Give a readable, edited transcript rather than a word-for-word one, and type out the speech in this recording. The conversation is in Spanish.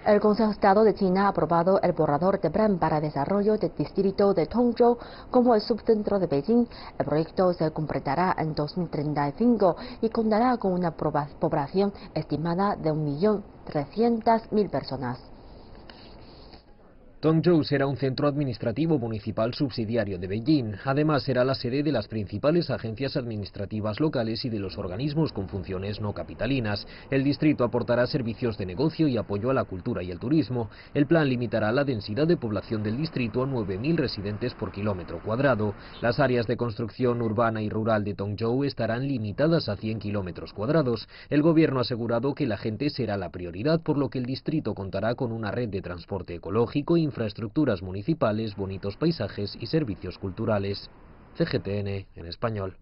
El Consejo de Estado de China ha aprobado el borrador de plan para el desarrollo del distrito de Tongzhou como el subcentro de Beijing. El proyecto se completará en 2035 y contará con una población estimada de 1.300.000 personas. Tongzhou será un centro administrativo municipal subsidiario de Beijing. Además, será la sede de las principales agencias administrativas locales y de los organismos con funciones no capitalinas. El distrito aportará servicios de negocio y apoyo a la cultura y el turismo. El plan limitará la densidad de población del distrito a 9.000 residentes por kilómetro cuadrado. Las áreas de construcción urbana y rural de Tongzhou estarán limitadas a 100 kilómetros cuadrados. El gobierno ha asegurado que la gente será la prioridad, por lo que el distrito contará con una red de transporte ecológico, infraestructuras municipales, bonitos paisajes y servicios culturales. CGTN en español.